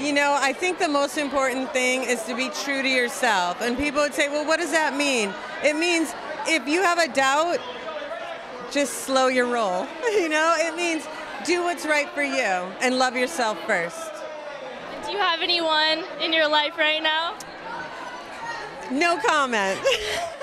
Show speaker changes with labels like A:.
A: You know, I think the most important thing is to be true to yourself. And people would say, well, what does that mean? It means if you have a doubt, just slow your roll. You know, it means do what's right for you and love yourself first.
B: Do you have anyone in your life right now?
A: No comment.